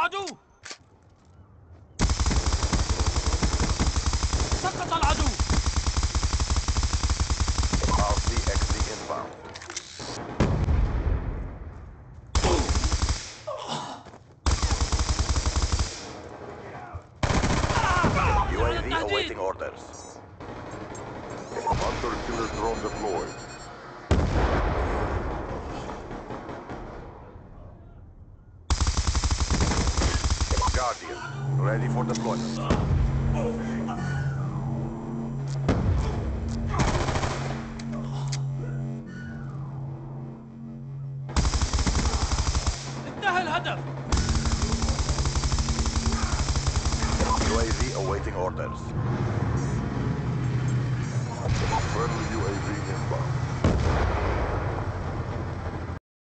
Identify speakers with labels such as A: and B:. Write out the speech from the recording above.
A: العدو. سقط العدو.
B: RCXD inbound. UAV awaiting orders.
C: Hunter killer drone deployed.
B: Guardian, ready for deployment.
A: انتهى الهدف.
B: UAV awaiting orders.
C: Friendly UAV inbound.